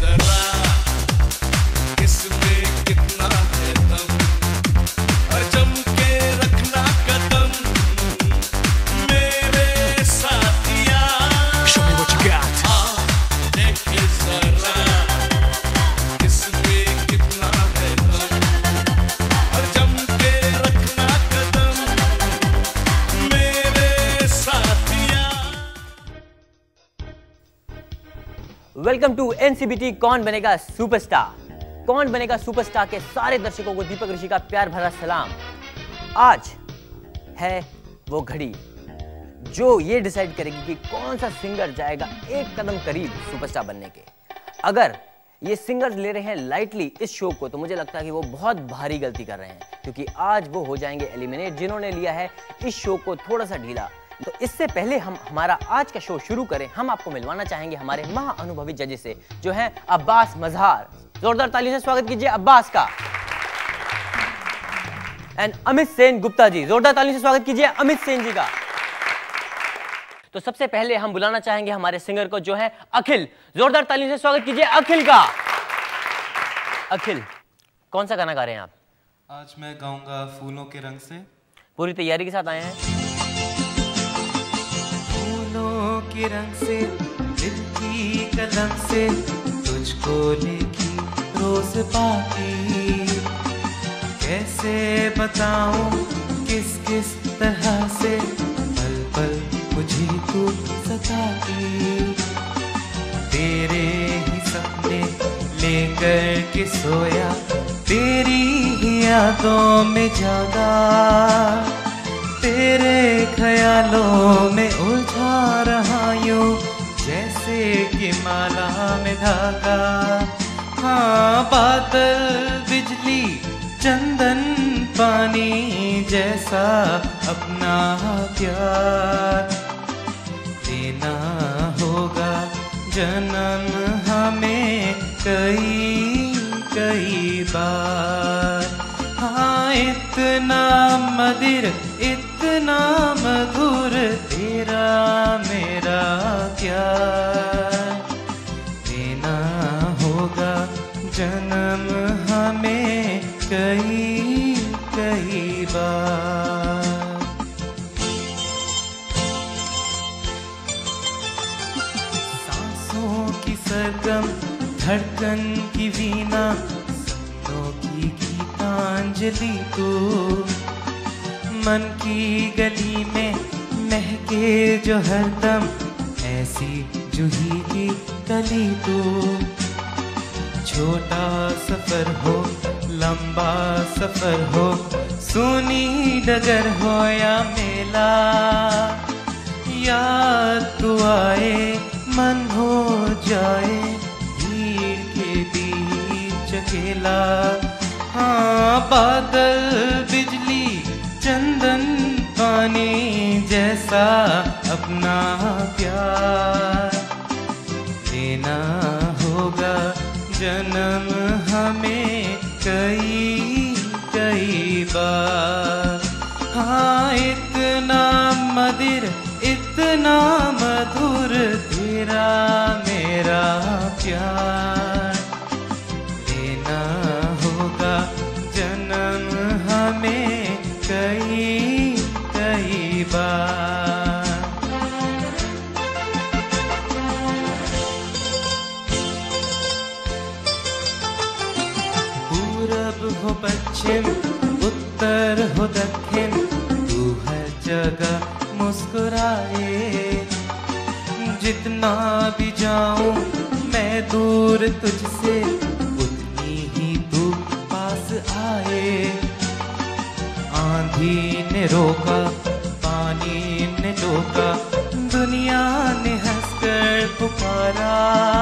जरा किसमें कितना है दम, जम के रखना कदम मेरे साथिया। Show me what you got. देख जरा किसमें कितना है दम, जम के रखना कदम मेरे साथिया। वेलकम टू एनसीबीटी कौन बनेगा सुपरस्टार। कौन बनेगा सुपरस्टार के सारे दर्शकों को दीपक ऋषि का प्यार भरा सलाम। आज है वो घड़ी जो ये डिसाइड करेगी कि कौन सा सिंगर जाएगा एक कदम करीब सुपरस्टार बनने के। अगर ये सिंगर्स ले रहे हैं लाइटली इस शो को तो मुझे लगता है कि वो बहुत भारी गलती कर रहे हैं, क्योंकि आज वो हो जाएंगे एलिमिनेट जिन्होंने लिया है इस शो को थोड़ा सा ढीला। तो इससे पहले हम हमारा आज का शो शुरू करें, हम आपको मिलवाना चाहेंगे हमारे महाअनुभवी जजेस से, जो हैं अब्बास मजहार। जोरदार तालियों से स्वागत कीजिए अब्बास का। एंड अमित सेन गुप्ता जी, जोरदार तालियों से स्वागत कीजिए अमित सेन जी का। तो सबसे पहले हम बुलाना चाहेंगे हमारे सिंगर को, जो है अखिल। जोरदार तालियों से स्वागत कीजिए अखिल का। अखिल, कौन सा गाना गा रहे हैं आप? आज मैं गाऊंगा फूलों के रंग से। पूरी तैयारी के साथ आए हैं? फूलों के रंग से, दिल की कलम से, तुझको लिखी रोज बाकी। कैसे बताऊं किस किस तरह से, पल पल मुझे तू सताती। तेरे ही सपने लेकर के सोया, तेरी ही यादों में जागा, तेरे ख्यालों में उलझा रहा यूं जैसे कि माला में धागा। हाँ, बादल बिजली चंदन पानी जैसा अपना प्यार देना होगा जन्म हमें कई कई बार। हाँ, इतना मधुर इतना मधुर तेरा मेरा प्यार देना होगा जन्म हमें कई कई बार। सांसों की सरगम धड़कन की वीणा, सपनों की गीतांजलि तू। मन की गली में महके जो हरदम, ऐसी जूही की कली तू। छोटा सफर हो लंबा सफर हो, सूनी डगर हो या मेला, याद तू आए मन हो जाए भीड़ के बीच अकेला। हाँ, बादल बिजली चंदन पानी जैसा अपना प्यार देना होगा जन्म हमें कई कई बार। हाँ, इतना मधुर इतना मधुर तेरा मेरा प्यार देना होगा जन्म हमें कई कई बार। पूरब हो पश्चिम उत्तर हो दक्षिण, तू हर जगह मुस्कुराए। जितना भी जाऊं मैं दूर तुझसे, उतनी ही तू पास आए। आंधी ने रोका पानी ने टोका, दुनिया ने हंसकर पुकारा।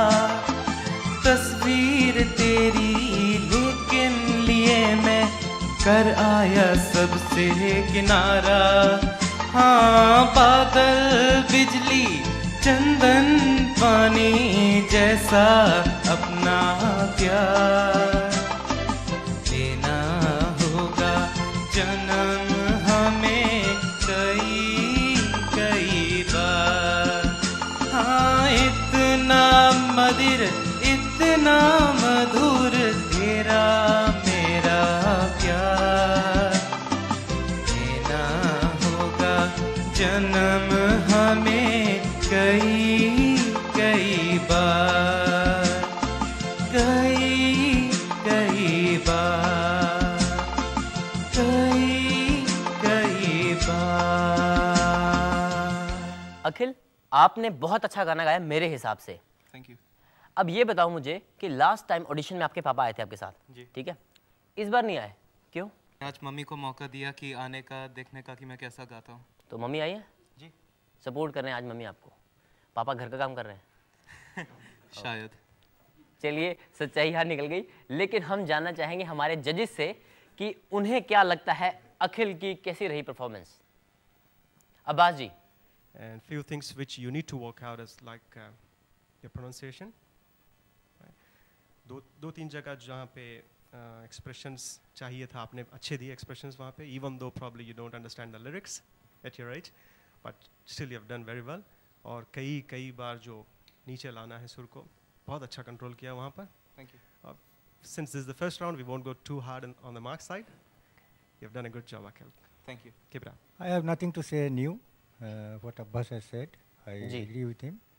तस्वीर तेरी लेकिन लिए मैं कर आया सबसे किनारा। हाँ, बादल बिजली चंदन पानी जैसा अपना प्यार देना होगा जन्म हमें कई कई बार। हाँ, इतना मधुर इतना कितना मधुर तेरा मेरा प्यार, देना होगा जन्म हमें कई कई बार, कई कई बार, कई कई बार। अखिल, आपने बहुत अच्छा गाना गाया मेरे हिसाब से। Thank you. अब ये बताओ मुझे कि लास्ट टाइम ऑडिशन में आपके पापा आए थे आपके साथ, जी। ठीक है, इस बार नहीं आए, क्यों? आज मम्मी को मौका दिया कि आने का, देखने का कि मैं कैसा गाता हूँ। तो मम्मी आई है, जी। सपोर्ट कर रहे हैं आज मम्मी आपको, पापा घर का काम कर रहे हैं। शायद। चलिए, सच्चाई यहाँ निकल गई, लेकिन हम जानना चाहेंगे हमारे जजेस से कि उन्हें क्या लगता है अखिल की कैसी रही performance. Abbas ji. And few things which you need to work out is like your pronunciation. दो तीन जगह जहाँ पे expressions चाहिए था आपने अच्छे दिए expressions वहाँ पे, even though probably you don't understand the lyrics at your age, but still you have done very well. और कई बार जो नीचे लाना है सुर को बहुत अच्छा कंट्रोल किया वहाँ पर। Thank you. Since this is the first round, we won't go too hard on the mark side. You have done a good job, Akhil. Thank you. Keep it up. I have nothing to say new. What Abbas has said, I जी। agree with him.